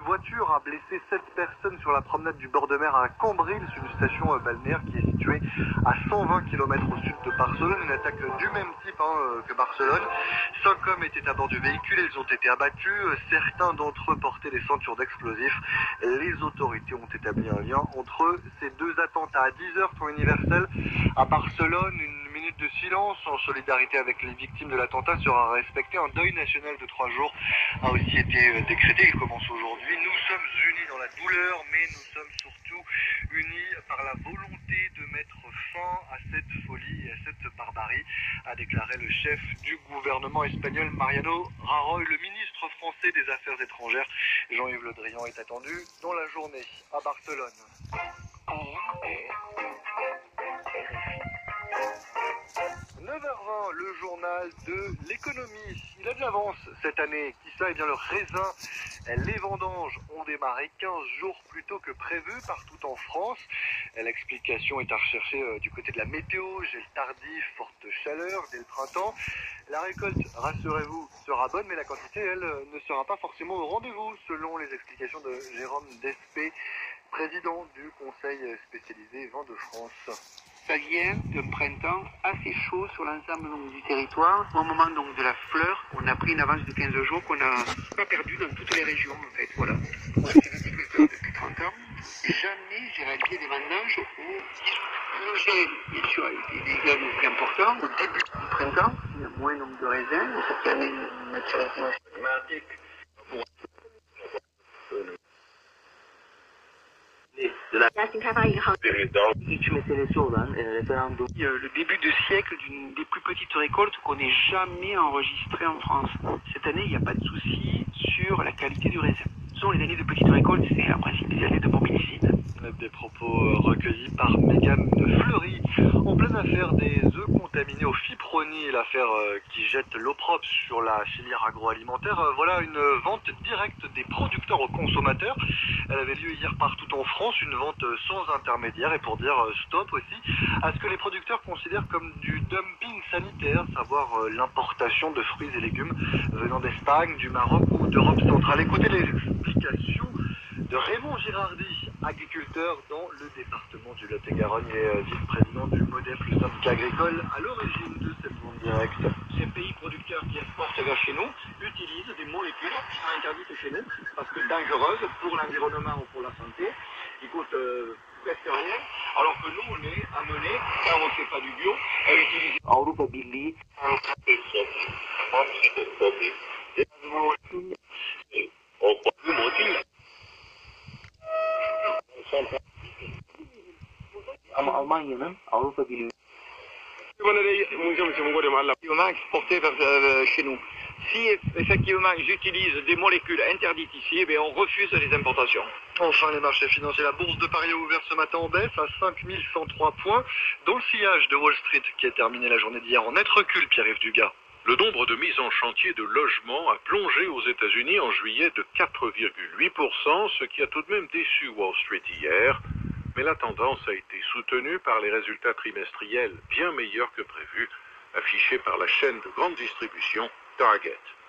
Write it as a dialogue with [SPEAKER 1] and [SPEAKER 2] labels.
[SPEAKER 1] voiture a blessé 7 personnes sur la promenade du bord de mer à Cambrils, une station balnéaire qui est située à 120 km au sud de Barcelone. Une attaque du même type que Barcelone. 5 hommes étaient à bord du véhicule, ils ont été abattus. Certains d'entre eux portaient des ceintures d'explosifs. Les autorités ont établi un lien entre ces deux attentats. À 10h, temps universel, à Barcelone, une minute de silence en solidarité avec les victimes de l'attentat sera respectée. Un deuil national de 3 jours a aussi été décrété. Il commence aujourd'hui. Nous sommes unis dans la douleur, mais nous sommes surtout unis par la volonté de mettre fin à cette folie et à cette barbarie, a déclaré le chef du gouvernement espagnol Mariano Rajoy. Le ministre français des Affaires étrangères, Jean-Yves Le Drian, est attendu dans la journée à Barcelone. 9h20, le journal de l'économie. Il a de l'avance cette année. Qui ça? Eh bien, le raisin, les vendanges ont démarré 15 jours plus tôt que prévu partout en France. L'explication est à rechercher du côté de la météo. Gel tardif, forte chaleur dès le printemps. La récolte, rassurez-vous, sera bonne, mais la quantité, elle, ne sera pas forcément au rendez-vous, selon les explications de Jérôme Despé, président du Conseil spécialisé vin de France.
[SPEAKER 2] Ça vient d'un printemps assez chaud sur l'ensemble du territoire. Au moment donc de la fleur, on a pris une avance de 15 jours qu'on n'a pas perdu dans toutes les régions en fait. Voilà. Moi, je suis viticulteur depuis 30 ans. Jamais j'ai réalisé des vendanges au 10 août. J'ai bien sûr des dégâts plus importants. Au début du printemps, il y a moins nombre de raisins. Et ça permet une maturité climatique. Le début de siècle d'une des plus petites récoltes qu'on ait jamais enregistrées en France. Cette année, il n'y a pas de souci sur la qualité du raisin. Ce sont les années de petites récoltes, c'est en principe des années de mobilicide.
[SPEAKER 1] Des propos recueillis par Mégane Fleury. En pleine affaire des œufs contaminés au fipronil, l'affaire qui jette l'opprobre sur la filière agroalimentaire, voilà une vente directe des producteurs aux consommateurs. Elle avait lieu hier partout en France, une vente sans intermédiaire et pour dire stop aussi à ce que les producteurs considèrent comme du dumping sanitaire, savoir l'importation de fruits et légumes venant d'Espagne, du Maroc ou d'Europe centrale. Écoutez les explications de Raymond Girardi, agriculteur dans le département du Lot-et-Garonne et vice-président du MODEF, le syndicat agricole, à l'origine de cette vente directe.
[SPEAKER 3] Ces pays producteurs qui exportent vers chez nous utilisent des molécules qui sont interdites chez nous parce que dangereuses pour l'environnement ou pour la santé, qui coûtent presque rien, alors que nous on est amenés, quand on ne fait pas du bio, à utiliser
[SPEAKER 2] Avrupa Birliği ama Almanya'nın Avrupa Birliği
[SPEAKER 3] exporté vers chez nous. Si effectivement j'utilise des molécules interdites ici, eh on refuse les importations.
[SPEAKER 1] Enfin, les marchés financiers. La bourse de Paris a ouvert ce matin en baisse à 5103 points, dans le sillage de Wall Street qui a terminé la journée d'hier en net recul, Pierre-Yves Dugas.
[SPEAKER 4] Le nombre de mises en chantier de logements a plongé aux États-Unis en juillet de 4,8%, ce qui a tout de même déçu Wall Street hier. Mais la tendance a été soutenue par les résultats trimestriels bien meilleurs que prévus, affichés par la chaîne de grande distribution Target.